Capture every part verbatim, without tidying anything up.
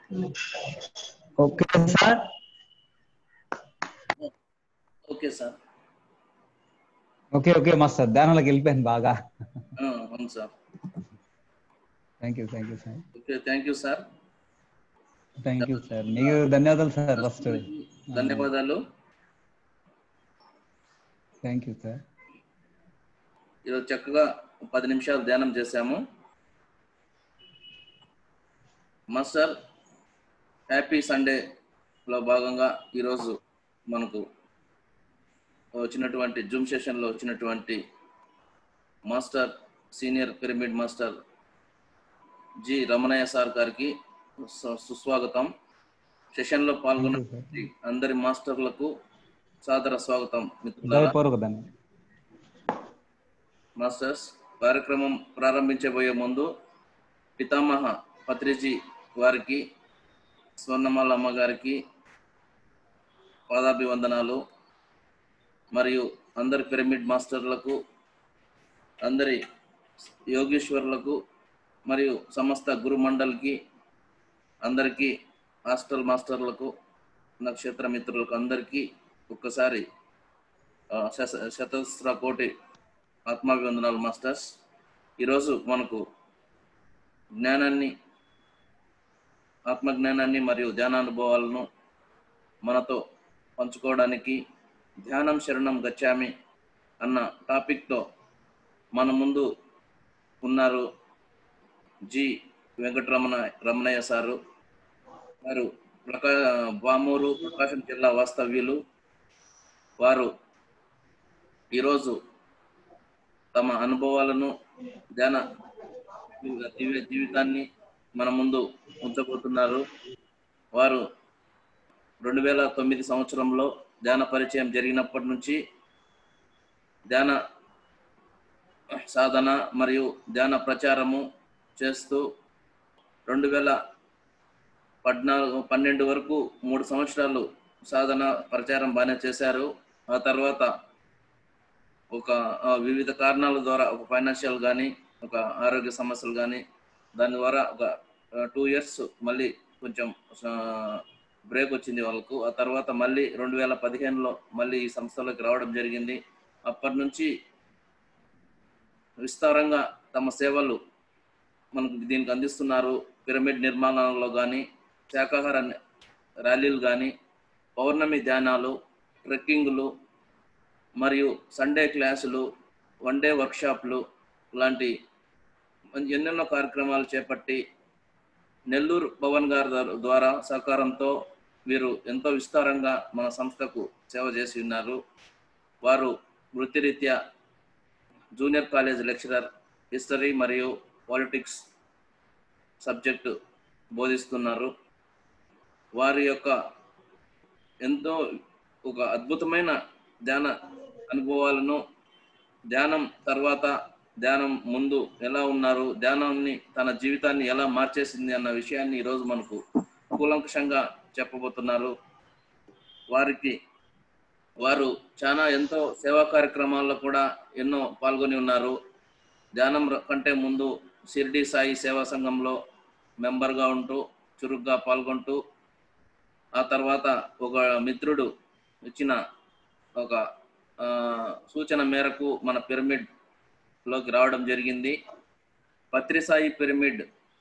Okay sir. Okay sir. Okay okay master, ధ్యానంలోకి వెళ్ళిపోయాను బాగా. అవును sir. Thank you thank you sir. Okay, thank you sir. Thank you sir, మీకు ధన్యవాదాలు sir. First ధన్యవాదాలు. Thank you sir. ఈరోజు చక్కగా పది నిమిషాలు ధ్యానం చేశాము. మాస్టర్, హ్యాపీ సండేలో భాగంగా ఈరోజు మనకు వచ్చినటువంటి జూమ్ సెషన్లో వచ్చినటువంటి master senior pyramid master G Ramanayya sir గారికి సుస్వాగతం. సెషన్లో పాల్గొన్న అందరి మాస్టర్లకు సాదర స్వాగతం. మిత్రులారా, మాస్టర్స్, కార్యక్రమం ప్రారంభించబోయే ముందు పితామహ పత్రిజీ వారికి, స్వర్ణమాల అమ్మ గారికి పాదాభివందనాలు, మరియు అందరి పిరమిడ్ మాస్టర్లకు, అందరి యోగేశ్వర్లకు మరియు సమస్త గురు మండలికి, అందరికీ హాస్టల్ మాస్టర్లకు, నక్షత్ర మిత్రులకు అందరికీ ఒక్కసారి శతస్ర కోటి ఆత్మాభివందనాలు. మాస్టర్స్, ఈరోజు మనకు జ్ఞానాన్ని, ఆత్మజ్ఞానాన్ని మరియు ధ్యానానుభవాలను మనతో పంచుకోవడానికి ధ్యానం శరణం గచ్చామి అన్న టాపిక్తో మన ముందు ఉన్నారు జి వెంకటరమణ రమణయ్య సారు. వారు ప్రకా వామూరు ప్రకాశం జిల్లా వాస్తవ్యులు. వారు ఈరోజు తమ అనుభవాలను, ధ్యాన దివ్య జీవితాన్ని మన ముందు ఉంచబోతున్నారు. వారు రెండు వేల తొమ్మిది సంవత్సరంలో ధ్యాన పరిచయం జరిగినప్పటి నుంచి ధ్యాన సాధన మరియు ధ్యాన ప్రచారము చేస్తూ రెండు వేల పద్నాలుగు పన్నెండు వరకు మూడు సంవత్సరాలు సాధన ప్రచారం బాగానే చేశారు. ఆ తర్వాత ఒక వివిధ కారణాల ద్వారా, ఒక ఫైనాన్షియల్ కానీ, ఒక ఆరోగ్య సమస్యలు కానీ, దాని ద్వారా ఒక టూ ఇయర్స్ మళ్ళీ కొంచెం బ్రేక్ వచ్చింది వాళ్ళకు. ఆ తర్వాత మళ్ళీ రెండు వేల పదిహేనులో మళ్ళీ ఈ సంస్థలోకి రావడం జరిగింది. అప్పటి నుంచి విస్తారంగా తమ సేవలు మనకు దీనికి అందిస్తున్నారు. పిరమిడ్ నిర్మాణంలో కానీ, శాకాహార ర్యాలీలు కానీ, పౌర్ణమి ధ్యానాలు, ట్రెక్కింగ్లు మరియు సండే క్లాసులు, వన్ డే వర్క్షాప్లు లాంటి ఎన్నెన్నో కార్యక్రమాలు చేపట్టి నెల్లూరు పవన్ గారి ద్వారా సహకారంతో వీరు ఎంతో విస్తారంగా మన సంస్థకు సేవ చేసి ఉన్నారు. వారు వృత్తిరీత్యా జూనియర్ కాలేజ్ లెక్చరర్, హిస్టరీ మరియు పాలిటిక్స్ సబ్జెక్టు బోధిస్తున్నారు. వారి యొక్క ఎంతో ఒక అద్భుతమైన ధ్యాన అనుభవాలను, ధ్యానం తర్వాత, ధ్యానం ముందు ఎలా ఉన్నారు, ధ్యానాన్ని తన జీవితాన్ని ఎలా మార్చేసింది అన్న విషయాన్ని ఈరోజు మనకు కూలంకషంగా చెప్పబోతున్నారు. వారికి వారు చాలా ఎంతో సేవా కార్యక్రమాల్లో కూడా ఎన్నో పాల్గొని ఉన్నారు. ధ్యానం కంటే ముందు షిర్డీ సాయి సేవా సంఘంలో మెంబర్గా ఉంటూ చురుగ్గా పాల్గొంటూ, ఆ తర్వాత ఒక మిత్రుడు ఇచ్చిన ఒక సూచన మేరకు మన పిరమిడ్లోకి రావడం జరిగింది. పత్రిసాయి పిరమిడ్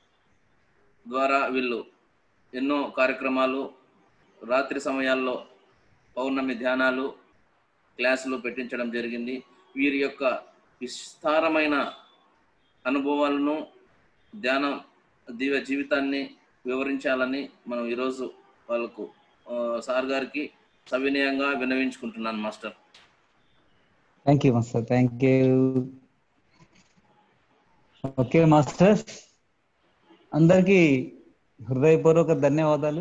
ద్వారా వీళ్ళు ఎన్నో కార్యక్రమాలు, రాత్రి సమయాల్లో పౌర్ణమి ధ్యానాలు, క్లాసులు పెట్టించడం జరిగింది. వీరి యొక్క విస్తారమైన అనుభవాలను, ధ్యాన దివ్య జీవితాన్ని వివరించాలని మనం ఈరోజు వాళ్ళకు సార్ గారికి సవినయంగా వినవించుకుంటున్నాను. Master, thank you master, thank you. Okay masters, అందరికీ హృదయపూర్వక ధన్యవాదాలు.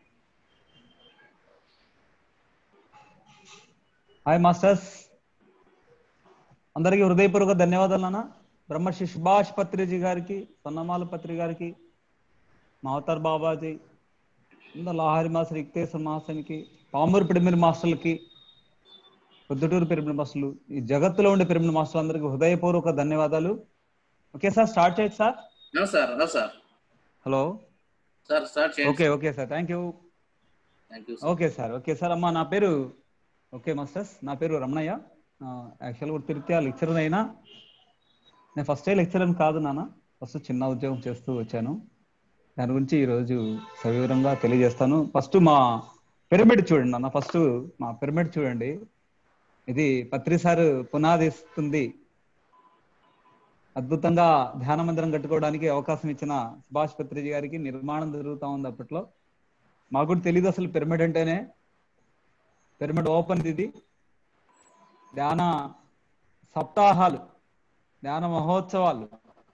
హాయ్ మాస్టర్స్, అందరికీ హృదయపూర్వక ధన్యవాదాలు. నాన్న బ్రహ్మశ్రీ సుభాష్ పత్రిజీ గారికి, సన్నమాల పత్రి గారికి, మావతార్ బాబాజీ, లాహారి మాస్టర్ ఇక్తేశ్వర మాస్టర్కి, పామూరు పిరమిడ్ మాస్టర్లకి, పొద్దుటూరు పిరమిడ్ మాస్టర్లు, ఈ జగత్తులో ఉండే పిరమిడ్ మాస్టర్లు అందరికీ హృదయపూర్వక ధన్యవాదాలు. ఓకే సార్, స్టార్ట్ చేయొచ్చు sir? Sir sir hello. Sir start చేయండి. Okay okay sir, thank you. Thank you sir. Okay sir, okay sir. అమ్మా నా పేరు, ఓకే మాస్టర్స్, నా పేరు రమణయ్య. యాక్చువల్గా వృత్తిరీత్యా లెక్చరర్ అయినా నేను ఫస్ట్ డే లెక్చరర్ కాదు నాన్న, ఫస్ట్ చిన్న ఉద్యోగం చేస్తూ వచ్చాను. దాని గురించి ఈరోజు సవివరంగా తెలియజేస్తాను. ఫస్ట్ మా పిరమిడ్ చూడండి నాన్న, ఫస్ట్ మా పిరమిడ్ చూడండి. ఇది పత్రి సార్ పునాదిస్తుంది. అద్భుతంగా ధ్యాన మందిరం కట్టుకోవడానికి అవకాశం ఇచ్చిన సుభాష్ పత్రిజీ గారికి నిర్మాణం జరుగుతూ ఉంది. అప్పట్లో మాకు కూడా తెలియదు అసలు పిరమిడ్ అంటేనే. పిరమిడ్ ఓపెన్ ఇది. ధ్యాన సప్తాహాలు, ధ్యాన మహోత్సవాలు,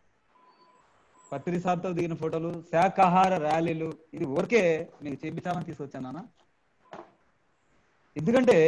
పత్రి సార్తో దిగిన ఫోటోలు, శాకాహార ర్యాలీలు, ఇది ఊరికే మీకు చేపించామని తీసుకొచ్చాను నాన్న. ఎందుకంటే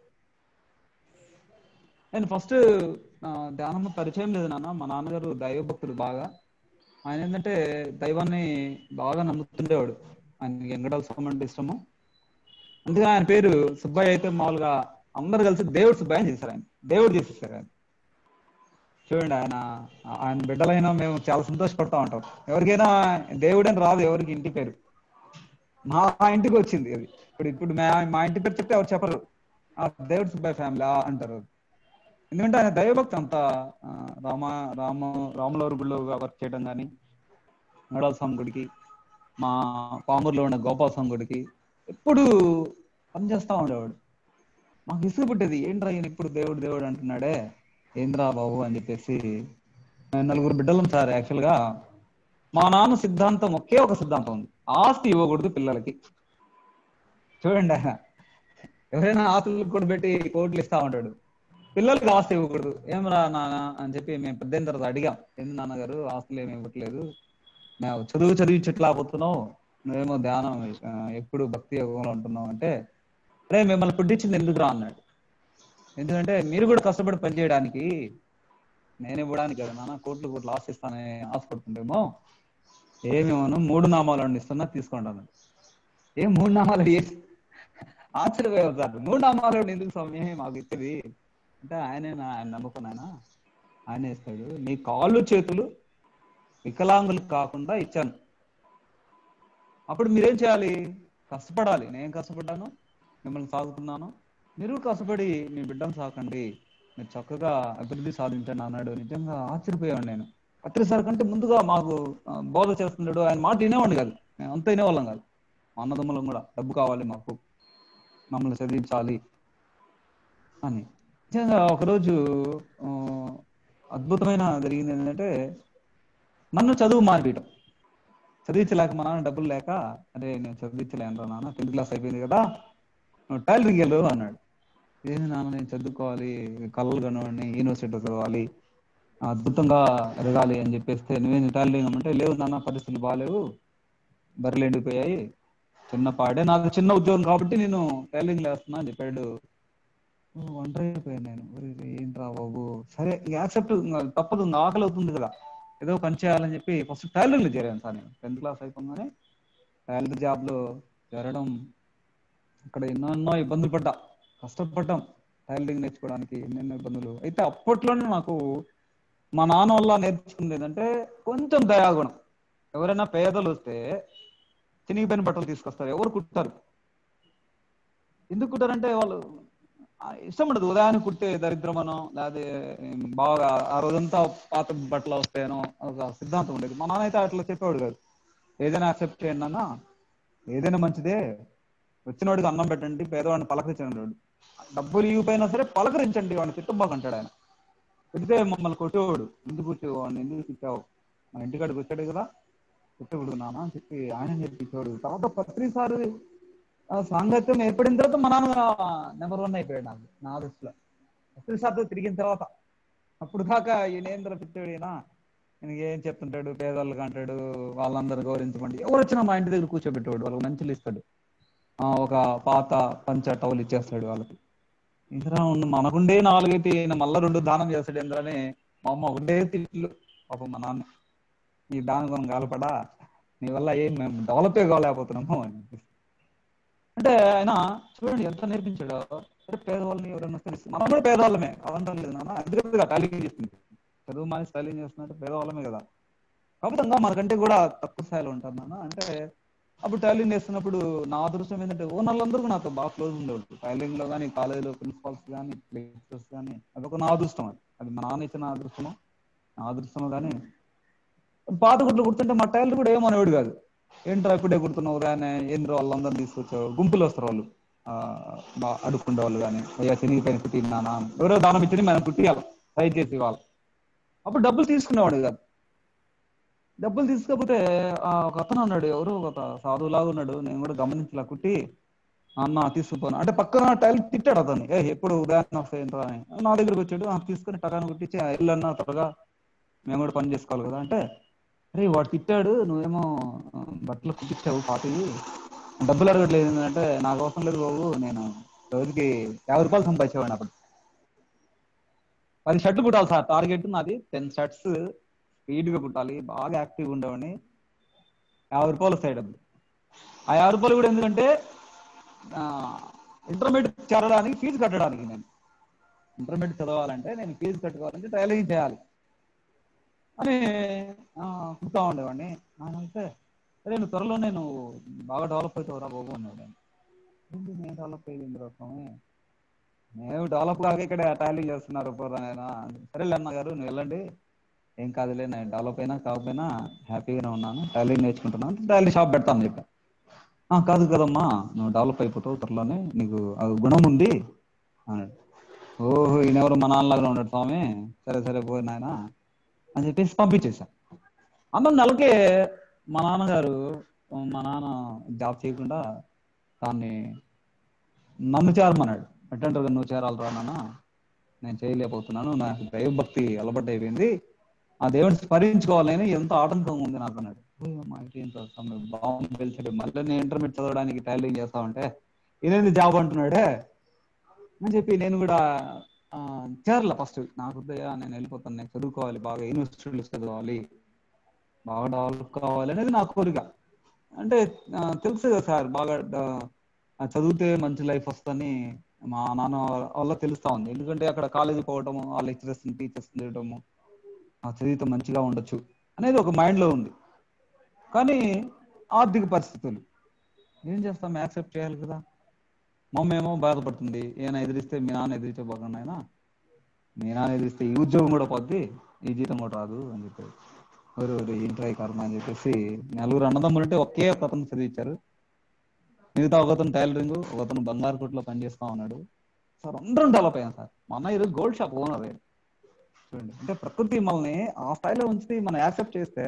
నేను ఫస్ట్ ధ్యానం పరిచయం లేదు నాన్న. మా నాన్నగారు దైవభక్తుడు బాగా. ఆయన ఏంటంటే దైవాన్ని బాగా నమ్ముతుండేవాడు. ఆయనకి వెంకటాల స్వామి అంటే ఇష్టము. అందుకే ఆయన పేరు సుబ్బయ్య అయితే మామూలుగా అందరు కలిసి దేవుడు సుబ్బయ్య అని చేశారు. ఆయన దేవుడు చేసేసారు ఆయన. చూడండి, ఆయన ఆయన బిడ్డలైనా మేము చాలా సంతోషపడతా ఉంటాం. ఎవరికైనా దేవుడని రాదు ఎవరికి ఇంటి పేరు. మా ఇంటికి వచ్చింది అది. ఇప్పుడు ఇప్పుడు మా ఇంటి పేరు చెప్తే ఎవరు చెప్పరు, ఆ దేవుడు సుబ్బయ్య ఫ్యామిలీ అంటారు. ఎందుకంటే ఆయన దైవభక్తి అంత. రామ రామ రాములవారి గుడిలో వర్క్ చేయడం కానీ, నడాల స్వామి గుడికి, మా పామూరులో ఉన్న గోపాల స్వామి గుడికి ఎప్పుడు పనిచేస్తా ఉండేవాడు. మాకు ఇసుగు పుట్టేది, ఏంట్రా ఈయన ఇప్పుడు దేవుడు దేవుడు అంటున్నాడే, ఏంద్రా బాబు అని చెప్పేసి. నలుగురు బిడ్డలం సార్. యాక్చువల్గా మా నాన్న సిద్ధాంతం ఒకే ఒక సిద్ధాంతం ఉంది, ఆస్తి ఇవ్వకూడదు పిల్లలకి. చూడండి, ఆయన ఎవరైనా ఆస్తులకు కూడా పెట్టి కోట్లు ఇస్తా ఉంటాడు, పిల్లలకి ఆస్తి ఇవ్వకూడదు. ఏమరా నాన్న అని చెప్పి మేము పెద్ద తర్వాత అడిగాం, ఎందు నాన్నగారు ఆస్తులు ఏమి ఇవ్వట్లేదు, మేము చదువు చదివించట్లేకపోతున్నావు, నువ్వేమో ధ్యానం ఎప్పుడు భక్తి యోగంలో ఉంటున్నావు అంటే, రే మిమ్మల్ని పుట్టించింది ఎందుకు రా అన్నాడు. ఎందుకంటే మీరు కూడా కష్టపడి పనిచేయడానికి, నేను ఇవ్వడానికి కదా నాన్న, కోట్లు కోట్లు ఆశిస్తానని ఆశపడుతుంటేమో ఏమేమో మూడు నామాలు ఇస్తున్నా తీసుకోండి అన్నాడు. ఏం మూడు నామాలు? ఆశ్చర్యపోయారు సార్, మూడు నామాలు ఎందుకు స్వామి మాకు ఇచ్చేది అంటే, ఆయనే ఆయన నమ్ముకున్నాయన, ఆయనే ఇస్తాడు. మీ కాళ్ళు చేతులు వికలాంగులు కాకుండా ఇచ్చాను, అప్పుడు మీరేం చేయాలి? కష్టపడాలి. నేను కష్టపడ్డాను, మిమ్మల్ని సాగుతున్నాను, మీరు కష్టపడి మీ బిడ్డను సాకండి, మీరు చక్కగా అభివృద్ధి సాధించండి అన్నాడు. నిజంగా ఆశ్చర్యపోయాను నేను. పత్రి సార్ కంటే ముందుగా మాకు బోధ చేస్తున్నాడు. ఆయన మాట వినేవాడిని కాదు, మేము అంత వినేవాళ్ళం కాదు. మా అన్నదమ్ములం కూడా డబ్బు కావాలి మాకు, మమ్మల్ని చదివించాలి అని. నిజంగా ఒకరోజు అద్భుతమైన జరిగింది ఏంటంటే, నన్ను చదువు మానిపించడం. చదివించలేక మా నాన్న డబ్బులు లేక, అరే నేను చదివించలేను నాన్న, టెన్త్ క్లాస్ అయిపోయింది కదా, నువ్వు టైలరింగ్ వెళ్ళు అన్నాడు. ఏంది నాన్న నేను చదువుకోవాలి, కళలు కనవాడిని, యూనివర్సిటీలో చదవాలి, అద్భుతంగా ఎదగాలి అని చెప్పేస్తే, నువ్వేం టైలరింగ్ అంటే, లేవు నాన్న పరిస్థితులు బాగాలేవు, బర్రెలు ఎండిపోయాయి, చిన్న పాడే, నాకు చిన్న ఉద్యోగం కాబట్టి నేను టైలరింగ్ వేస్తున్నా అని చెప్పాడు. ఒంటరి అయిపోయాను నేను. ఏంట్రా బాబు, సరే యాక్సెప్ట్, తప్పదు, ఆకలి అవుతుంది కదా, ఏదో పని చేయాలని చెప్పి ఫస్ట్ టైలరింగ్లో చేరాను సార్. నేను టెన్త్ క్లాస్ అయిపోగానే టైలర్ జాబ్లో చేరడం, అక్కడ ఎన్నో ఎన్నో ఇబ్బందులు పడ్డా, కష్టపడ్డాం టైలరింగ్ నేర్చుకోవడానికి, ఎన్నెన్నో ఇబ్బందులు. అయితే అప్పట్లోనే నాకు మా నాన్న వల్ల నేర్చుకుంది ఏంటంటే కొంచెం దయాగుణం. ఎవరైనా పేదలు వస్తే చినిగిపోయిన బట్టలు తీసుకొస్తారు, ఎవరు కుట్టారు. ఎందుకు కుట్టారంటే వాళ్ళు ఇష్టం ఉండదు, ఉదయాన్నే కుట్టే దరిద్రమనో, లేకపోతే బాగా ఆ రోజంతా పాత బట్టలు వస్తాయనో ఒక సిద్ధాంతం ఉండేది. మా నాన్న అయితే అట్లా చెప్పేవాడు కాదు. ఏదైనా యాక్సెప్ట్ చేయండి అన్న, ఏదైనా మంచిదే, వచ్చినవాడికి అన్నం పెట్టండి, పేదవాడిని పలకరించండి, డబ్బులు ఇవ్వపోయినా సరే పలకరించండి, వాడిని తిట్టబాకు అంటాడు ఆయన. పెడితే మమ్మల్ని కొట్టేవాడు, ఎందుకు కూర్చోవాడిని, ఎందుకు తిట్టావు, మన ఇంటికాడికి వచ్చాడు కదా, కొట్టేవాడు నాన్న అని చెప్పి ఆయన నేర్పించేవాడు. తర్వాత పత్రి సార్ సాంగత్యం ఏర్పడిన తర్వాత మా నాన్న నెంబర్ వన్ అయిపోయాడు నాకు, నా దృష్టిలో. పత్రి సార్తో తిరిగిన తర్వాత. అప్పుడు దాకా ఈయనేంద్ర పిచ్చాడు, ఈయన ఈయనకి ఏం చెప్తుంటాడు, పేదవాళ్ళకి అంటాడు, వాళ్ళందరూ గౌరవించమండి, ఎవరు వచ్చినా మా ఇంటి దగ్గర కూర్చోబెట్టేవాడు, వాళ్ళకి మంచిలు ఇస్తాడు, ఒక పాత పంచ టవల్ ఇచ్చేస్తాడు వాళ్ళకి. ఇంద్రా ఉండు, మనకుండే నాలుగైతే ఈయన మళ్ళా రెండు దానం చేస్తాడు ఇంద్రని మా అమ్మ ఒకటే తిట్లు. పాపం మా నాన్న, ఈ దానం మనం కాలపడా, నీ వల్ల ఏం మేము డెవలపే కాలేకపోతున్నాము అని. అంటే ఆయన చూడండి ఎంత నేర్పించాడో. అంటే పేదవాళ్ళని ఎవరైనా తెలుసు, మనం కూడా పేదవాళ్ళమే అవంతం లేదు నాన్న, ఎందుకంటే టైలింగ్ చేస్తుంది, చదువు మానేసి టైలింగ్ చేస్తున్నట్టు పేదవాళ్ళమే కదా. కాకపోతే మనకంటే కూడా తక్కువ స్థాయిలో ఉంటారు నాన్న. అంటే అప్పుడు టైలింగ్ చేస్తున్నప్పుడు నా అదృష్టం ఏంటంటే ఓనర్లందరూ నాతో బాగా క్లోజ్ ఉండేవాళ్ళు. టైలింగ్ లో కానీ, కాలేజీలో ప్రిన్సిపాల్స్ కానీ, లెక్చరర్స్ కానీ, అదొక నా అదృష్టం. అది అది మా నాన్న ఇచ్చిన అదృష్టమో నా అదృష్టమో కానీ పాత గుట్లు కుడుతుంటే మా టైలర్ కూడా ఏమనేవాడు కాదు. ఏంట్రా ఇప్పుడే కుడుతున్నావు రానే, ఏంద్ర వాళ్ళందరూ తీసుకొచ్చావు, గుంపులు వస్తారు వాళ్ళు ఆ బా అడుక్కుండే వాళ్ళు కానీ, అయ్యా చినిగిపోయిన కుట్టి నాన్న ఎవరో దానం ఇచ్చి మనం కుట్టియాలి ట్రై చేసి వాళ్ళు. అప్పుడు డబ్బులు తీసుకునేవాడు కాదు. డబ్బులు తీసుకోకపోతే ఆ ఒక అతను అన్నాడు, ఎవరో ఒక సాధువులాగా ఉన్నాడు, నేను కూడా గమనించలా, కుట్టి అన్న తీసుకుపోను అంటే పక్కన టైల్ తిట్టాడు అతన్ని, ఏ ఎప్పుడు ఉదయాన్నే వస్తాయంట్రా అని. నా దగ్గరకు వచ్చాడు, తీసుకుని టకాన్ని కుట్టించి ఇల్లన్నా త్వరగా మేము కూడా పని చేసుకోవాలి కదా అంటే, అరే వాడు తిట్టాడు, నువ్వేమో బట్టలు కుట్టించావు పాతవి, డబ్బులు అడగట్లేదు అంటే, నాకు అవసరం లేదు బాబు, నేను రోజుకి యాభై రూపాయలు సంపాదించేవాడిని అప్పుడు. పది షర్ట్లు కుట్టాలి సార్ టార్గెట్ నాది, టెన్ షర్ట్స్ స్పీడ్ గా కుట్టాలి, బాగా యాక్టివ్గా ఉండేవాడిని, యాభై రూపాయలు వస్తాయి డబ్బులు. ఆ యాభై రూపాయలు కూడా ఎందుకంటే ఇంటర్మీడియట్ చేరడానికి ఫీజు కట్టడానికి, నేను ఇంటర్మీడియట్ చదవాలంటే నేను ఫీజు కట్టుకోవాలంటే టైలరింగ్ చేయాలి అని కుడుతూ ఉండేవాడిని. అయితే అరే నువ్వు త్వరలో నేను బాగా డెవలప్ అవుతావురా బాబు అన్నాడు. ఏంటి నేను డెవలప్ అయ్యింది రకమే, నేను డెవలప్ కాక ఇక్కడ టైలింగ్ చేస్తున్నారు పోరానైనా. సరేలే అన్న గారు నువ్వు వెళ్ళండి, ఏం కాదులే, నేను డెవలప్ అయినా కాకపోయినా హ్యాపీగానే ఉన్నాను, టైలింగ్ నేర్చుకుంటున్నాను, టైలింగ్ షాప్ పెడతాను చెప్పా. కాదు కదమ్మా, నువ్వు డెవలప్ అయిపోతావు త్వరలోనే, నీకు అది గుణం ఉంది అన్నాడు. ఓహో ఈయనెవరు మా నాన్నలాగా ఉన్నాడు స్వామి, సరే సరే పోయి నాయన అని చెప్పేసి పంపించేశా. అన్న నెలకే మా నాన్నగారు, మా నాన్న జాబ్ చేయకుండా దాన్ని నన్ను చేరమన్నాడు. అటెండర్గా నువ్వు చేరాలరా నాన్న, నేను చేయలేకపోతున్నాను, నాకు దైవభక్తి అలవాటు అయిపోయింది, ఆ దేవుడిని స్మరించుకోవాలని ఎంత ఆటంకం ఉంది నాకు అన్నాడు. బాగుంది తెలిసాడు, మళ్ళీ నేను ఇంటర్మీడియట్ చదవడానికి టైలింగ్ చేస్తా ఉంటే ఇదేంది జాబ్ అంటున్నాడే అని చెప్పి నేను కూడా చేరలే. ఫస్ట్ నాకు నేను వెళ్ళిపోతాను, నేను చదువుకోవాలి, బాగా యూనివర్సిటీలో చదవాలి, బాగా డెవలప్ కావాలి అనేది నా కోరిక. అంటే తెలుసు కదా సార్, బాగా చదివితే మంచి లైఫ్ వస్తుందని మా నాన్న వల్ల తెలుస్తా ఉంది. ఎందుకంటే అక్కడ కాలేజీ పోవటము, ఆ లెక్చరర్స్ టీచర్స్ తిరగటము, ఆ చదివితే మంచిగా ఉండొచ్చు అనేది ఒక మైండ్ లో ఉంది. కానీ ఆర్థిక పరిస్థితులు ఏం చేస్తాం, యాక్సెప్ట్ చేయాలి కదా. మమ్మ ఏమో బాధపడుతుంది, ఏమైనా ఎదిరిస్తే మీ నాన్న ఎదిరించబోకుండా అయినా, మీ నాన్న ఎదిరిస్తే ఈ ఉద్యోగం కూడా పోద్ది, ఈ జీతం కూడా రాదు అని చెప్పారు. ఎవరు ఏంట్రై కర్మ అని చెప్పేసి నలుగురు అన్నదమ్ములు అంటే ఒకే ఒక అతను చదివించారు. మిగతా ఒకతను టైలరింగ్, ఒకతను బంగారు కొట్లో పనిచేస్తా ఉన్నాడు. సార్ అందరం డెవలప్ అయ్యాం సార్. మా అన్న ఈరోజు గోల్డ్ షాప్ ఓనర్. చూడండి, అంటే ప్రకృతి మనల్ని ఆ స్థాయిలో ఉంచి మనం యాక్సెప్ట్ చేస్తే,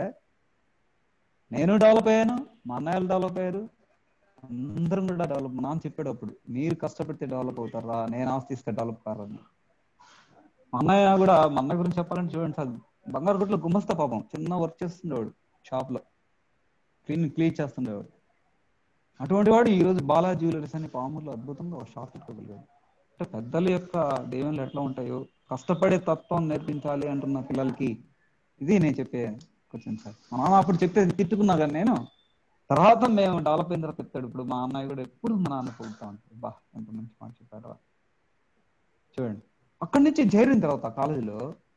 నేను డెవలప్ అయ్యాను, మా అన్నయ్యలు డెవలప్ అయ్యారు, అందరం కూడా డెవలప్. నాన్న చెప్పేటప్పుడు మీరు కష్టపడితే డెవలప్ అవుతారా, నేను ఆస్తి ఇస్తే డెవలప్ కారని. మా అన్నయ్య కూడా, మా అన్నయ్య గురించి చెప్పాలంటే చూడండి సార్, బంగారు కొట్లో గుమస్తా పాపం, చిన్న వర్క్ చేస్తుండేవాడు, షాప్ లో క్లీన్ క్లీన్ చేస్తుండేవాడు. అటువంటి వాడు ఈ రోజు బాలా జ్యువెలరీస్ అని పాముర్లో అద్భుతంగా ఒక షాప్ పెట్టుకోగలిగాడు. అంటే పెద్దల యొక్క దేవుళ్ళు ఎట్లా ఉంటాయో, కష్టపడే తత్వం నేర్పించాలి అంటున్న పిల్లలకి ఇది నేను చెప్పే క్వశ్చన్ సార్. మా నాన్న అప్పుడు చెప్పేది తిట్టుకున్నా కానీ నేను, తర్వాత మేము డెవలప్ అయిన తర్వాత చెప్తాడు. ఇప్పుడు మా అన్నయ్య కూడా ఎప్పుడు మా నాన్న పొగుడుతా ఉంటాడు, బా ఎంత మంచి మాట చెప్పారు. చూడండి, అక్కడి నుంచి చేరిన తర్వాత కాలేజీలో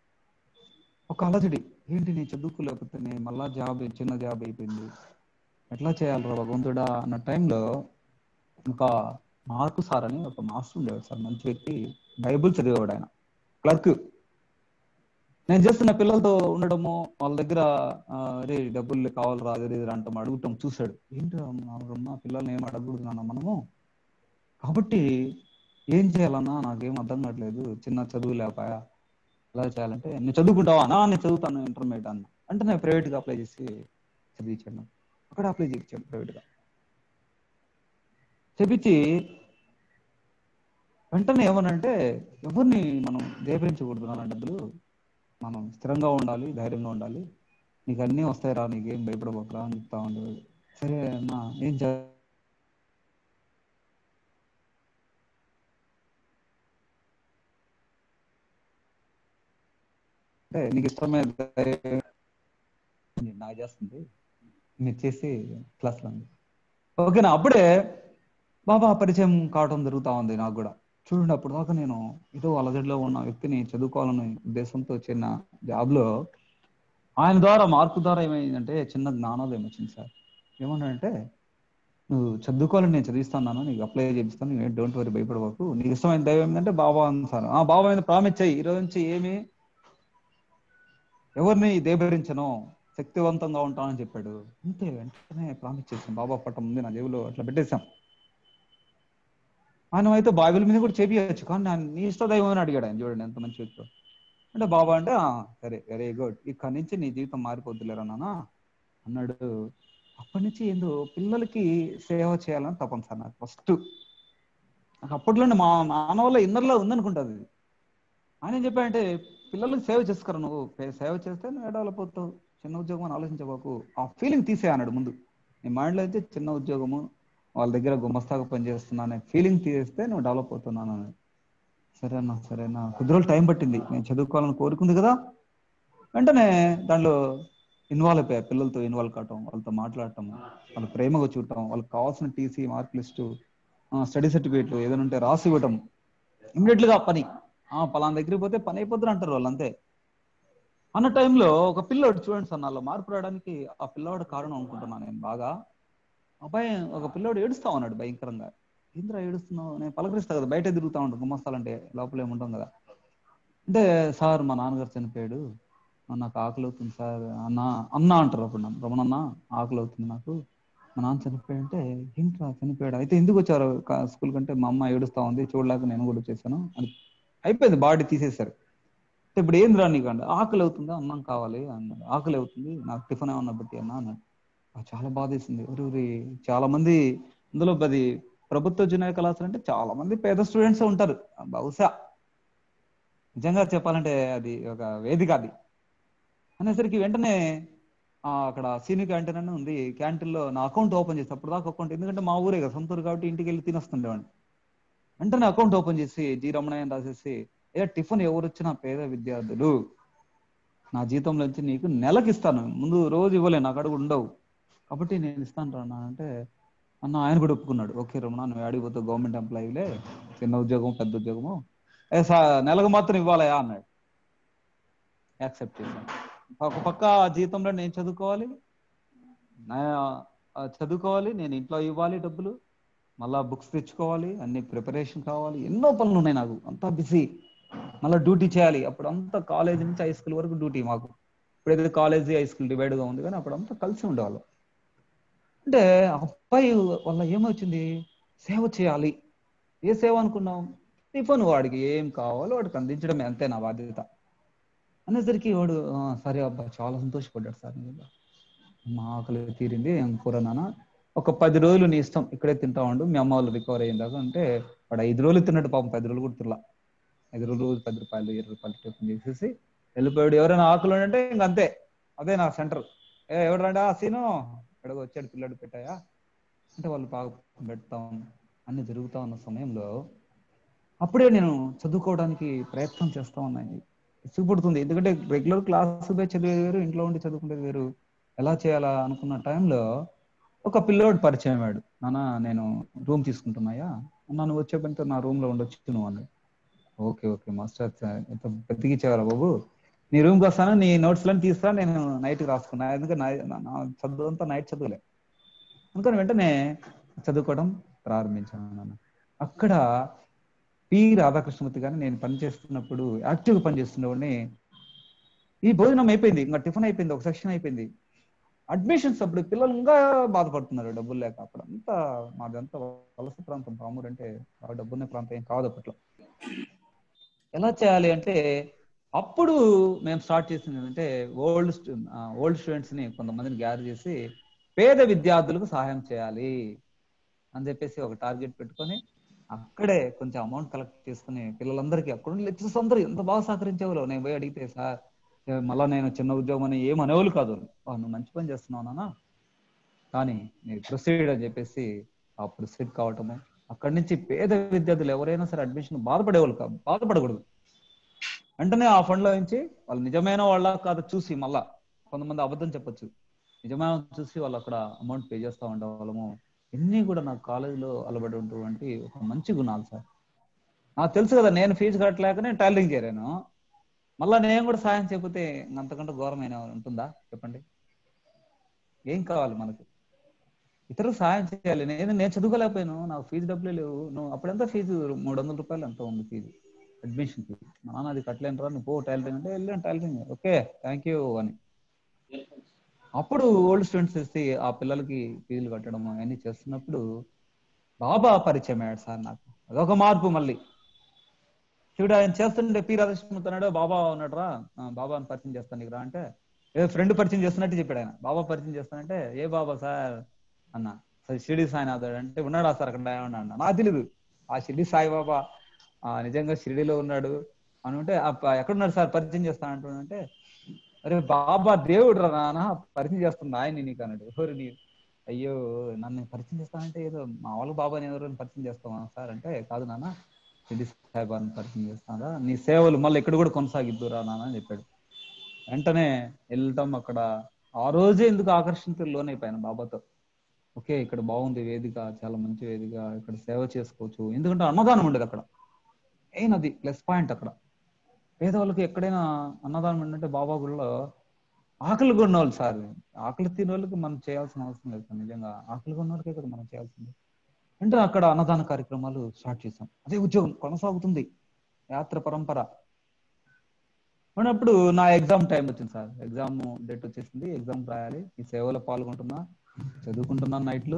ఒక అలజడి, ఏంటి నేను చదువుకోలేకపోతే నేను మళ్ళా జాబ్, చిన్న జాబ్ అయిపోయింది, ఎట్లా చేయాలరా భగవంతుడా అన్న టైంలో ఒక మార్కు సార్ అని ఒక మాస్టర్ ఉండేవాడు సార్, మంచి వ్యక్తి, బైబుల్ చదివేవాడు ఆయన, క్లర్క్. నేను చేస్తున్న పిల్లలతో ఉండడము, వాళ్ళ దగ్గర అరే డబ్బులు కావాలరా అదే అంటాం, అడుగుతాం, చూశాడు. ఏంటి నాన్న పిల్లల్ని ఏం అడగకూడదు నాన్న మనము, కాబట్టి ఏం చేయాలన్నా నాకేం అర్థం కావట్లేదు, చిన్న చదువు లేపాయా, ఎలా చేయాలంటే, నేను చదువుకుంటావా నా, నేను చదువుతాను ఇంటర్మీడియట్ అన్న అంటే, నేను ప్రైవేట్గా అప్లై చేసి చదివించాను. అక్కడ అప్లై చేయించాను ప్రైవేట్గా చెప్పించి, వెంటనే ఏమనంటే ఎవరిని మనం దేపరించకూడదు నాన్న, డబ్బులు మనం స్థిరంగా ఉండాలి, ధైర్యంగా ఉండాలి, నీకు అన్నీ వస్తాయి రా, నీకేం భయపడబోకరా అని చెప్తా ఉండేవాడు. సరే అమ్మా ఏం చే అంటే నీకు ఇష్టమైన నాకు చేస్తుంది, మీరు చేసి క్లాస్లో ఓకేనా. అప్పుడే బాబా పరిచయం కావడం జరుగుతూ ఉంది నాకు కూడా. చూడండి, అప్పుడు దాకా నేను ఏదో అలజడిలో ఉన్న వ్యక్తిని చదువుకోవాలనే ఉద్దేశంతో చిన్న జాబ్లో, ఆయన ద్వారా మార్పు ద్వారా ఏమైందంటే చిన్న జ్ఞానోదయం వచ్చింది సార్. ఏమన్నాడంటే, నువ్వు చదువుకోవాలని నేను చదివిస్తాను, నీకు అప్లై చేపిస్తాను, నువ్వు డోంట్ వరీ, భయపడవాకు, నీకు ఇష్టమైన దైవం ఏంటంటే బాబా అన్నారు. ఆ బాబా మీద ప్రామిస్ చేయి, ఈ రోజు నుంచి ఏమి ఎవరిని దేబరించను, శక్తివంతంగా ఉంటానని చెప్పాడు. అంతే, వెంటనే ప్రామిస్ చేశాం. బాబా పట్టం ఉంది నా జేబులో, అట్లా పెట్టేశాం. ఆయన అయితే బైబిల్ మీద కూడా చేపియచ్చు, కానీ నీ ఇష్ట దైవం అని అడిగాడు ఆయన. చూడండి ఎంత మంచి వ్యక్తి అంటే. బాబా అంటే సరే, వెరీ గుడ్, ఇక్కడి నుంచి నీ జీవితం మారిపోద్దులేరా నాన్న అన్నాడు. అప్పటి నుంచి ఏందో పిల్లలకి సేవ చేయాలని తపన సార్ నాకు ఫస్ట్. నాకు అప్పట్లోనే మా నాన్న వల్ల ఇన్నర్లో ఉందనుకుంటుంది. ఆయన ఏం చెప్పాడంటే, పిల్లలకు సేవ చేసుకురా, నువ్వు సేవ చేస్తే నువ్వు డెవలప్ అవుతావు, చిన్న ఉద్యోగం అని ఆలోచించబాకు, ఆ ఫీలింగ్ తీసే అన్నాడు ముందు. నీ మైండ్లో అయితే చిన్న ఉద్యోగము, వాళ్ళ దగ్గర గుమస్తాగా పనిచేస్తున్నా అనే ఫీలింగ్ తీసేస్తే నువ్వు డెవలప్ అవుతున్నాను అని. సరేనా సరేనా కొద్ది రోజులు టైం పట్టింది, నేను చదువుకోవాలని కోరుకుంది కదా. వెంటనే దాంట్లో ఇన్వాల్వ్ అయిపోయా, పిల్లలతో ఇన్వాల్వ్ కావటం, వాళ్ళతో మాట్లాడటం, వాళ్ళు ప్రేమగా చూడటం, వాళ్ళకి కావాల్సిన టీసీ, మార్క్ లిస్టు, స్టడీ సర్టిఫికేట్లు ఏదైనా ఉంటే రాసి ఇవ్వటం, ఇమ్మీడియట్ గా పని, ఆ పలానా దగ్గరికి పోతే పని అయిపోద్దని అంటారు వాళ్ళు, అంతే అన్న టైంలో ఒక పిల్లోడు చూడండి సార్, నాలో మార్పు రావడానికి ఆ పిల్లవాడు కారణం అనుకుంటున్నాను నేను బాగా. అబ్బాయి ఒక పిల్లోడు ఏడుస్తా ఉన్నాడు భయంకరంగా. ఏంద్రా ఏడుస్తున్నావు, నేను పలకరిస్తా కదా, బయట తిరుగుతా ఉంటాను గుమ్మస్తాలంటే, లోపల ఏముంటాం కదా. అంటే సార్ మా నాన్నగారు చనిపోయాడు, నాకు ఆకలి అవుతుంది సార్ అన్న అన్న అంటారు. అప్పుడు నన్ను రమణన్న ఆకలి అవుతుంది నాకు, మా నాన్న చనిపోయాడంటే, ఏంట్రా చనిపోయాడు, అయితే ఎందుకు వచ్చారు స్కూల్ కంటే, మా అమ్మ ఏడుస్తా ఉంది చూడలేక నేను కూడా వచ్చేసాను అని. అయిపోయింది, బాడీ తీసేశారు. ఇప్పుడు ఏం రా నీకు అంటే, ఆకలి అవుతుందా, అన్నం కావాలి అన్నాడు. ఆకలి అవుతుంది, నాకు టిఫిన్ ఏమన్నా బట్టి అన్నా అన్నాడు. చాలా బాధ వేసింది. ఊరి చాలా మంది ఇందులో పది ప్రభుత్వ జూనియర్ కళాశాల అంటే చాలా మంది పేద స్టూడెంట్స్ ఉంటారు బహుశా, నిజంగా చెప్పాలంటే అది ఒక వేదిక అది అనేసరికి వెంటనే అక్కడ సీనియర్ క్యాంటీన్ అని ఉంది, క్యాంటీన్ లో నా అకౌంట్ ఓపెన్ చేసి, అప్పుడు దాకా అకౌంట్, ఎందుకంటే మా ఊరే కదా సొంతూరు కాబట్టి ఇంటికి వెళ్ళి తినొస్తుండేవాడిని. వెంటనే అకౌంట్ ఓపెన్ చేసి జి రమణయ్య రాసేసి, ఏ టిఫిన్ ఎవరు వచ్చినా పేద విద్యార్థులు నా జీతంలో నుంచి నీకు నెలకి ఇస్తాను, ముందు రోజు ఇవ్వలే, నాకు అడుగు ఉండవు కాబట్టి నేను ఇస్తాను రా అన్న అంటే, అన్న ఆయన కూడా ఒప్పుకున్నాడు. ఓకే రమణ, నువ్వు అడిగిపోతావు, గవర్నమెంట్ ఎంప్లాయీలే, చిన్న ఉద్యోగం పెద్ద ఉద్యోగము, ఏ సా నెలకు మాత్రం ఇవ్వాలయా అన్నాడు. యాక్సెప్ట్ చేశాను. ఒక పక్క జీతంలో నేను చదువుకోవాలి, నా చదువుకోవాలి, నేను ఇంట్లో ఇవ్వాలి డబ్బులు, మళ్ళా బుక్స్ తెచ్చుకోవాలి, అన్ని ప్రిపరేషన్ కావాలి, ఎన్నో పనులు ఉన్నాయి నాకు, అంతా బిజీ. మళ్ళీ డ్యూటీ చేయాలి, అప్పుడు అంతా కాలేజ్ నుంచి హై స్కూల్ వరకు డ్యూటీ మాకు. ఇప్పుడు ఏదైతే కాలేజీ హై స్కూల్ డివైడ్గా ఉంది, కానీ అప్పుడు అంతా కలిసి ఉండేవాళ్ళం. అంటే అబ్బాయి వల్ల ఏమొచ్చింది, సేవ చేయాలి. ఏ సేవ అనుకున్నాం, టిఫిన్ వాడికి ఏం కావాలో వాడికి అందించడమే, అంతే నా బాధ్యత అనేసరికి వాడు సరే అబ్బా చాలా సంతోషపడ్డాడు సార్. మా ఆకలి తీరింది, ఏం కూర నాన్న, ఒక పది రోజులు నీ ఇష్టం ఇక్కడే తింటా ఉండు, మీ అమ్మ వాళ్ళు రికవర్ అయ్యిందాక అంటే. వాడు ఐదు రోజులు తిన్నాడు పాపం, పది రోజులు కూడా తిరలా. ఐదు రోజులు రోజు పది రూపాయలు ఇరవై రూపాయలు టిఫిన్ చేసేసి వెళ్ళిపోయాడు. ఎవరైనా ఆకులు అంటే ఇంక అంతే, అదే నా సెంటర్. ఏ ఎవడు రండా సీను, ఎక్కడికి వచ్చాడు పిల్లడు పెట్టాయా అంటే వాళ్ళు బాగా పెడతాం, అన్ని జరుగుతా ఉన్న సమయంలో అప్పుడే నేను చదువుకోవడానికి ప్రయత్నం చేస్తా ఉన్నాయి. ఇసుగుపడుతుంది, ఎందుకంటే రెగ్యులర్ క్లాస్ పోయి చదివేది వేరు, ఇంట్లో ఉండి చదువుకునేది వేరు. ఎలా చేయాలా అనుకున్న టైంలో ఒక పిల్లోడు పరిచయం అయ్యాడు. నాన్న నేను రూమ్ తీసుకుంటున్నాయా అన్న, నువ్వు వచ్చే పనితో నా రూమ్ లో ఉండొచ్చు నువ్వు అన్నాడు. ఓకే ఓకే మాస్టర్, ఎంత బతికిచ్చేవారా బాబు, నీ రూమ్కి వస్తాను, నీ నోట్స్ లని తీస్తా, నేను నైట్కి రాసుకున్నా, ఎందుకంటే నా చదువు అంతా నైట్ చదువులే అనుకుని వెంటనే చదువుకోవడం ప్రారంభించాను. అక్కడ పి రాధాకృష్ణమూర్తి గారిని నేను పనిచేస్తున్నప్పుడు యాక్టివ్గా పనిచేస్తున్నవాడిని. ఈ భోజనం అయిపోయింది, ఇంకా టిఫిన్ అయిపోయింది, ఒక సెక్షన్ అయిపోయింది, అడ్మిషన్స్ అప్పుడు పిల్లలు ఇంకా బాధపడుతున్నారు డబ్బులు లేక. అప్పుడు అంతా మాదంతా వలస ప్రాంతం, పామూరు అంటే డబ్బున్న ప్రాంతం ఏం కాదు అప్పట్లో. ఎలా చేయాలి అంటే అప్పుడు మేము స్టార్ట్ చేసింది ఏంటంటే, ఓల్డ్ ఓల్డ్ స్టూడెంట్స్ ని కొంతమందిని గ్యాదర్ చేసి పేద విద్యార్థులకు సహాయం చేయాలి అని చెప్పేసి ఒక టార్గెట్ పెట్టుకొని అక్కడే కొంచెం అమౌంట్ కలెక్ట్ చేసుకుని పిల్లలందరికీ, అక్కడ లెక్చర్స్ అందరూ ఎంత బాగా సహకరించేవాళ్ళు. నేను పోయి అడిగితే సార్ మళ్ళా నేను చిన్న ఉద్యోగం అని ఏం అనేవాళ్ళు కాదు, నువ్వు మంచి పని చేస్తున్నావు నాన్న కానీ మీరు ప్రొసీడ్ అని చెప్పేసి ఆ ప్రొసీడ్ కావటము. అక్కడి నుంచి పేద విద్యార్థులు ఎవరైనా సరే అడ్మిషన్ బాధపడేవాళ్ళు కాదు, బాధపడకూడదు. వెంటనే ఆ ఫండ్ లో నుంచి వాళ్ళు నిజమైన వాళ్ళ కాదు చూసి, మళ్ళా కొంతమంది అబద్ధం చెప్పొచ్చు, నిజమైన చూసి వాళ్ళు అక్కడ అమౌంట్ పే చేస్తూ ఉండేవాళ్ళము. ఇన్ని కూడా నాకు కాలేజీలో అలబడి ఉన్నటువంటి ఒక మంచి గుణాలు సార్. నాకు తెలుసు కదా, నేను ఫీజు కట్టలేక నేను టైలరింగ్ చేరాను, మళ్ళీ నేను కూడా సాయం చేయకపోతే అంతకంటే ఘోరమైన ఉంటుందా చెప్పండి. ఏం కావాలి మనకు? ఇతరులకు సహాయం చేయాలి. నేను నేను చదువుకోలేకపోయాను, నాకు ఫీజు డబ్బులే లేవు. నువ్వు అప్పుడెంత ఫీజు మూడు వందల రూపాయలు ఎంతో ఉంది ఫీజు, అడ్మిషన్ ఫీజు. మా నాన్న అది కట్టలేను రా, నువ్వు పో టైలరింగ్ అంటే వెళ్ళాను టైలరింగ్. ఓకే థ్యాంక్ యూ అని. అప్పుడు ఓల్డ్ స్టూడెంట్స్ వచ్చి ఆ పిల్లలకి ఫీజులు కట్టడం అవన్నీ చేస్తున్నప్పుడు బాబా పరిచయం అయ్యాడు సార్ నాకు. అదొక మార్పు మళ్ళీ. చూడు ఆయన చేస్తుంటే పి రాధాకృష్ణమూర్తి అన్నాడు, బాబా ఉన్నాడు రా, బాబాని పరిచయం చేస్తాను నీకు రా అంటే, ఏ ఫ్రెండ్ పరిచయం చేస్తున్నట్టు చెప్పాడు ఆయన. బాబా పరిచయం చేస్తానంటే, ఏ బాబా సార్ అన్న. సార్ షిరిడి సాయినాథ్ అంటే, ఉన్నాడా సార్ అక్కడ ఏమన్నా అన్న. నాకు తెలియదు ఆ షిరిడి సాయిబాబా ఆ నిజంగా షిరిడిలో ఉన్నాడు అని ఉంటే, ఎక్కడున్నాడు సార్ పరిచయం చేస్తానంటే, అరే బాబా దేవుడు రా నాన్న పరిచయం చేస్తుంది ఆయన నీకు అన్నాడు. ఎవరు నీ, అయ్యో నన్ను పరిచయం చేస్తానంటే ఏదో మా వాళ్ళ బాబాని ఎవరైనా పరిచయం చేస్తావా సార్ అంటే, కాదు నాన్న షిరిడి సాయిబాబాని పరిచయం చేస్తారా, నీ సేవలు మళ్ళీ ఇక్కడ కూడా కొనసాగిద్దురా నాన్న అని చెప్పాడు. వెంటనే వెళ్తాం అక్కడ. ఆ రోజే ఎందుకు ఆకర్షితులు లోనైపోయాను బాబాతో. ఓకే ఇక్కడ బాగుంది వేదిక, చాలా మంచి వేదిక, ఇక్కడ సేవ చేసుకోవచ్చు. ఎందుకంటే అన్నదానం ఉండేది అక్కడ, మెయిన్ అది ప్లస్ పాయింట్. అక్కడ పేదవాళ్ళకి ఎక్కడైనా అన్నదానం ఏంటంటే బాబా గుడిలో ఆకలి కొన్న వాళ్ళు సార్, ఆకలి తినే వాళ్ళకి మనం చేయాల్సిన అవసరం లేదు సార్. నిజంగా ఆకలి కొన్న వాళ్ళకే కదా మనం చేయాల్సింది. అంటే అక్కడ అన్నదాన కార్యక్రమాలు స్టార్ట్ చేసాం. అదే ఉద్యోగం కొనసాగుతుంది, యాత్ర పరంపర. ఉన్నప్పుడు నా ఎగ్జామ్ టైం వచ్చింది సార్. ఎగ్జామ్ డేట్ వచ్చేసింది, ఎగ్జామ్ రాయాలి. ఈ సేవలో పాల్గొంటున్నా, చదువుకుంటున్నాను నైట్లు.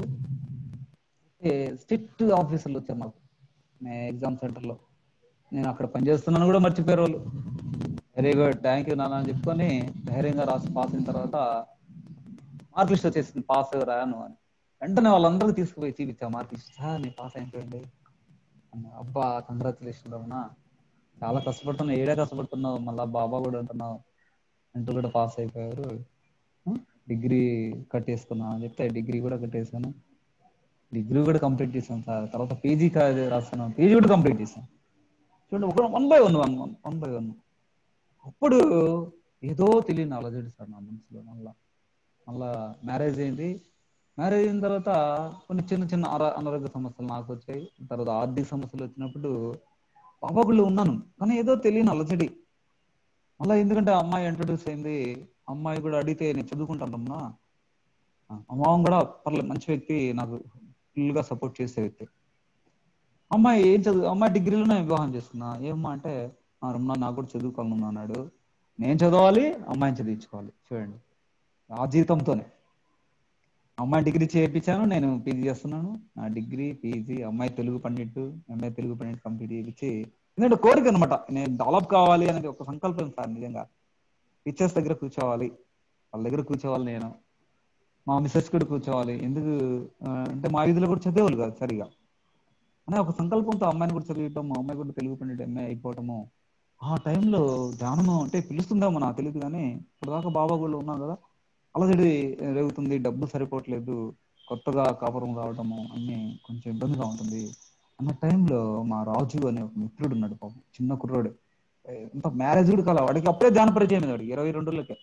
స్ట్రిక్ట్ ఆఫీసర్లు వచ్చారు మాకు ఎగ్జామ్ సెంటర్ లో. నేను అక్కడ పనిచేస్తున్నాను కూడా మర్చిపోయారు వాళ్ళు. వెరీ గుడ్ థ్యాంక్ యూ నాన్న అని చెప్పుకొని ధైర్యంగా రాసి పాస్ అయిన తర్వాత మార్క్ లిస్ట్ వచ్చేసింది, పాస్ రాను అని. వెంటనే వాళ్ళందరికీ తీసుకుపోయి చూపించా మార్క్ లిస్ట్. సార్ నేను పాస్ అయిపోయింది. అబ్బా కంగ్రాచులేషన్ అవునా, చాలా కష్టపడుతున్నావు, ఏడే కష్టపడుతున్నావు, మళ్ళా బాబా కూడా అంటున్నావు, అంటూ కూడా పాస్ అయిపోయారు, డిగ్రీ కట్టేసుకున్నా అని చెప్తే డిగ్రీ కూడా కట్టేసాను. డిగ్రీ కూడా కంప్లీట్ చేశాను సార్. తర్వాత పీజీ రాస్తాను, పీజీ కూడా కంప్లీట్ చేశాను. చూడండి ఒక one by one one one by one. అప్పుడు ఏదో తెలియని అలజడి సార్ నా మనసులో. మళ్ళా మళ్ళా మ్యారేజ్ అయింది. మ్యారేజ్ అయిన తర్వాత కొన్ని చిన్న చిన్న అనారోగ్య సమస్యలు నాకు వచ్చాయి. తర్వాత ఆర్థిక సమస్యలు వచ్చినప్పుడు బాబాగుళ్ళు ఉన్నాను, కానీ ఏదో తెలియని అలజడి. మళ్ళీ ఎందుకంటే అమ్మాయి ఇంట్రొడ్యూస్ అయింది, అమ్మాయి కూడా అడిగితే నేను చదువుకుంటానమ్మా, అమ్మాయి కూడా పర్లేదు మంచి వ్యక్తి, నాకు ఫుల్ గా సపోర్ట్ చేసే వ్యక్తి. అమ్మాయి ఏం చదువు, అమ్మాయి డిగ్రీలోనే వివాహం చేస్తున్నా. ఏమ్మా అంటే, రమణ నాకు కూడా చదువుకోవాలన్నా అన్నాడు. నేను చదవాలి, అమ్మాయిని చదివించుకోవాలి. చూడండి ఆ జీవితంతోనే అమ్మాయి డిగ్రీ చేయించాను, నేను పీజీ చేస్తున్నాను. నా డిగ్రీ పీజీ, అమ్మాయి తెలుగు పండిట్టు, ఎంఏ తెలుగు పండిట్ కంప్లీట్ చేయించి, ఎందుకంటే కోరిక అనమాట, నేను డెవలప్ కావాలి అనేది ఒక సంకల్పం సార్. నిజంగా టీచర్స్ దగ్గర కూర్చోవాలి, వాళ్ళ దగ్గర కూర్చోవాలి, నేను మా మిస్సెస్ కూడా కూర్చోవాలి. ఎందుకు అంటే మా వీధిలో కూడా చదివేవాళ్ళు కాదు సరిగా అనే ఒక సంకల్పంతో అమ్మాయిని కూడా చదివటం, మా అమ్మాయి కూడా తెలుగు పండిట్ ఎంఏ అయిపోవటము. ఆ టైంలో ధ్యానము అంటే పిలుస్తుందేమో నాకు తెలియదు, కానీ ఇప్పుడు దాకా బాబా కూడా ఉన్నాం కదా, అలజడి రేగుతుంది, డబ్బు సరిపోవట్లేదు, కొత్తగా కాపురం రావటము అన్ని కొంచెం ఇబ్బందిగా ఉంటుంది అన్న టైంలో మా రాజు అనే ఒక మిత్రుడు ఉన్నాడు పాపం, చిన్న కుర్రోడు, ఇంత మ్యారేజ్ కూడా కల, వాడికి అప్పుడే ధ్యాన పరిచయం అయింది, వాడికి ఇరవై రెండులకే.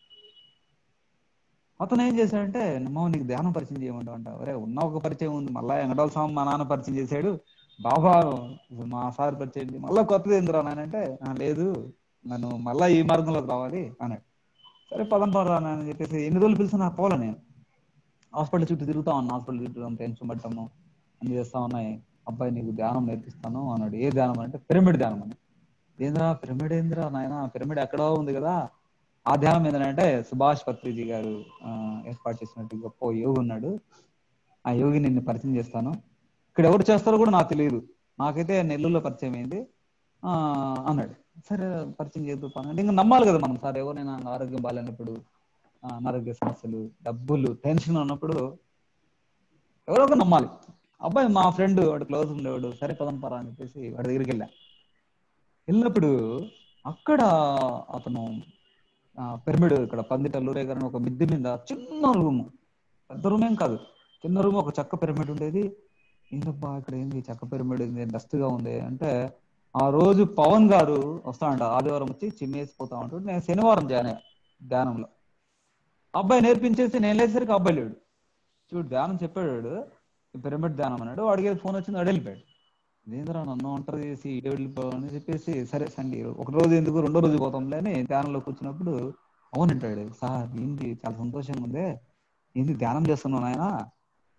అతను ఏం చేశాడంటే, అమ్మ నీకు ధ్యానం పరిచయం చేయమంటావు అంట. అరే ఉన్న ఒక పరిచయం ఉంది, మళ్ళా ఎంగడాల స్వామి మా నాన్న పరిచయం చేశాడు, బాబా మా సార్ పరిచయం, మళ్ళా కొత్తది ఎందురా నానంటే, లేదు నన్ను మళ్ళా ఈ మార్గంలోకి రావాలి అన్నాడు. సరే పదం పడరాని అని చెప్పేసి ఎన్ని రోజులు పిలిచినా నాకు పోలే. నేను హాస్పిటల్ చుట్టూ తిరుగుతా ఉన్నా, హాస్పిటల్ చుట్టూ టెన్షన్ పట్టము అన్ని చేస్తా ఉన్నాయి. అబ్బాయి నీకు ధ్యానం నేర్పిస్తాను అన్నాడు. ఏ ధ్యానం అంటే పిరమిడ్ ధ్యానం అని. ఏంద్రా పిరమిడ్ ఏంద్రా నాయన, పిరమిడ్ ఎక్కడో ఉంది కదా. ఆ ధ్యానం ఏంటంటే సుభాష్ పత్రిజీ గారు ఏర్పాటు చేసినట్టు గొప్ప యోగి ఉన్నాడు, ఆ యోగి నిన్ను పరిచయం చేస్తాను, ఇక్కడ ఎవరు చేస్తారో కూడా నాకు తెలియదు, నాకైతే నెల్లూరులో పరిచయం అయింది ఆ అన్నాడు. సరే పరిచయం చేద్దాం అంటే ఇంకా నమ్మాలి కదా మనం సార్, ఎవరైనా ఆరోగ్యం బాగాలేనప్పుడు, అనారోగ్య సమస్యలు, డబ్బులు, టెన్షన్ ఉన్నప్పుడు ఎవరో ఒకరు నమ్మాలి. అబ్బాయి మా ఫ్రెండ్ వాడు క్లోజ్ ఉండేవాడు, సరే పదం పరా అని చెప్పేసి వాడి దగ్గరికి వెళ్ళా. వెళ్ళినప్పుడు అక్కడ అతను పిరమిడ్ ఇక్కడ పందిటల్లూరే గారిని ఒక మిద్దె మీద చిన్న రూము, పెద్ద రూమ్ ఏం కాదు, చిన్న రూమ్, ఒక చెక్క పిరమిడ్ ఉండేది. ఏంటబ్బా ఇక్కడ ఏంది చెక్క పిరమిడ్ ఉంది, డస్ట్ గా ఉంది అంటే, ఆ రోజు పవన్ గారు వస్తాడంట, ఆదివారం వచ్చి చిమ్మేసిపోతా ఉంటాడు. నేను శనివారం జాయిన్ అయ్యా ధ్యానంలో. అబ్బాయి నేర్పించేసి నేను లేసరికి అబ్బాయి లేడు. చూడు ధ్యానం చెప్పాడు, పిరమిడ్ ధ్యానం అన్నాడు, వాడికి ఫోన్ వచ్చింది, వాడు వెళ్ళిపోయాడు. ఇదేంద్రా నన్ను ఒంటరి చేసి ఇటు వెళ్ళిపోవాలని చెప్పేసి, సరే సండే ఒక రోజు ఎందుకు రెండో రోజు పోతాంలే అని ధ్యానంలో కూర్చున్నప్పుడు అవునంటాడు, సార్ ఏంటి చాలా సంతోషంగా ఉంది, ఏంటి ధ్యానం చేస్తున్నావు నాయన,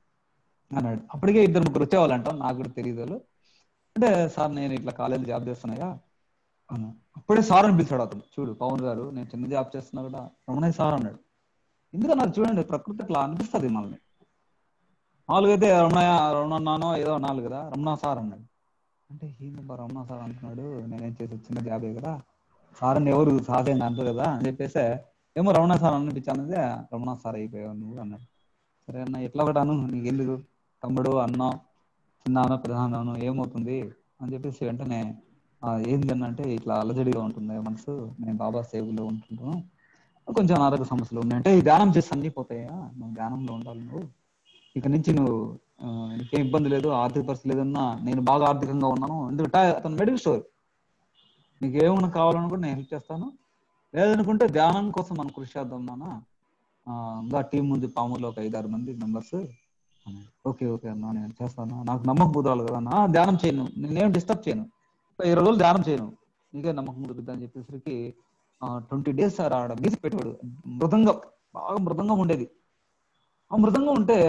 అన్నాడు. అప్పటికే ఇద్దరు ముగ్గురు వచ్చేవాళ్ళంట, నాకు కూడా తెలియదు వాళ్ళు. అంటే సార్ నేను ఇట్లా కాలేజీ జాబ్ చేస్తున్నాయా అన్నా. అప్పుడే సార్ అని పిలిచాడు అతను. చూడు పవన్ గారు నేను చిన్న జాబ్ చేస్తున్నా కూడా రమణయ్య సార్ అన్నాడు. ఎందుకన్నారు చూడండి, ప్రకృతి అట్లా అనిపిస్తుంది మనల్ని. మామూలుగా అయితే రమణయ్య రమణన్నానో ఏదో అనాలి కదా, రమణ సార్ అన్నాడు. అంటే ఏంటబ్బా రమణ సార్ అంటున్నాడు, నేనేం చేసి చిన్న జాబే కదా, సార్ అని ఎవరు సాధ్యంగా అంటారు కదా అని చెప్పేసి ఏమో రమణ సార్ అనిపించాలనేది రమణ సార్ అయిపోయావు నువ్వు అన్నాడు. సరే అన్న ఎట్లా ఒకటాను, నీకు ఎందుకు తమ్ముడు అన్న చిన్నాను ప్రధానను ఏమవుతుంది అని చెప్పేసి వెంటనే ఏంది అని అంటే ఇట్లా అలజడిగా ఉంటుంది మనసు, నేను బాబా సేవలో ఉంటుంటాను, కొంచెం అనారోగ్య సమస్యలు ఉన్నాయంటే ఈ ధ్యానం చేసి అన్నీ పోతాయా, నువ్వు ధ్యానంలో ఉండాలి, నువ్వు ఇక నుంచి నువ్వు నీకేం ఇబ్బంది లేదు, ఆర్థిక పరిస్థితి లేదన్నా నేను బాగా ఆర్థికంగా ఉన్నాను, ఎందుకంటే అతను మెడికల్ స్టోర్, నీకు ఏమైనా కావాలని కూడా నేను హెల్ప్ చేస్తాను, లేదనుకుంటే ధ్యానం కోసం మనం కృషి చేద్దాం నాన్న, ఇంకా టీం ఉంది పాములో ఒక ఐదారు మంది మెంబర్స్. ఓకే ఓకే అన్నా నేను చేస్తాను, నాకు నమ్మకం కుదరాలి కదా అన్న, ధ్యానం చేయను నేనేం డిస్టర్బ్ చేయను, ఇరవై రోజులు ధ్యానం చేయను, నీకే నమ్మకం కుదురుద్ది అని చెప్పేసరికి ట్వంటీ డేస్ సార్ ఆడ మ్యూజిక్ పెట్టాడు, మృదంగం బాగా మృదంగం ఉండేది. ఆ మృదంగం ఉంటే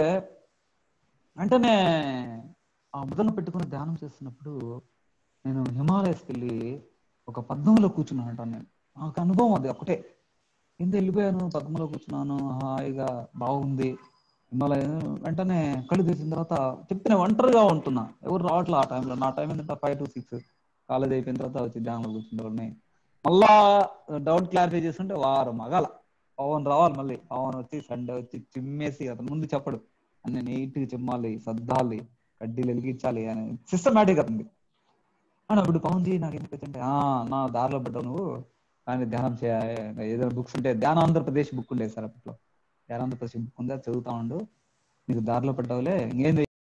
వెంటనే ఆ మృదంగం పెట్టుకుని ధ్యానం చేస్తున్నప్పుడు నేను హిమాలయస్కి వెళ్ళి ఒక పద్మంలో కూర్చున్నాను అంటాను. నేను నాకు అనుభవం అది ఒకటే, కింద వెళ్ళిపోయాను, పద్మంలో కూర్చున్నాను, హాయిగా బాగుంది హిమాలయం. వెంటనే కళ్ళు తెరిచిన తర్వాత చెప్తే ఒంటరిగా ఉంటున్నా, ఎవరు రావట్లే ఆ టైంలో. నా టైం ఏంటంటే ఫైవ్ టు సిక్స్ కాలేజ్ అయిపోయిన తర్వాత వచ్చి ధ్యానంలో కూర్చుంటే మళ్ళా డౌట్ క్లారిఫై చేసుకుంటే వారం మగాల పవన్ రావాలి, మళ్ళీ పవన్ వచ్చి సండే వచ్చి చిమ్మేసి అతను ముందు చెప్పడు, అన్ని నీట్గా చిమ్మాలి, సర్దాలి, కడ్డీలు వెలిగించాలి అని సిస్టమేటిక్ అతనికి. అని అప్పుడు పవన్ జీ నాకు ఎందుకు అంటే నా దారిలో పడ్డావు నువ్వు, కానీ ధ్యానం చేయ ఏదైనా బుక్స్ ఉంటే ధ్యాన ఆంధ్రప్రదేశ్ బుక్ ఉండేది సార్ అప్పట్లో, ధ్యాన ఆంధ్రప్రదేశ్ బుక్ ఉందా చదువుతా ఉండు, నీకు దారిలో పడ్డావులే, ఇంకేంది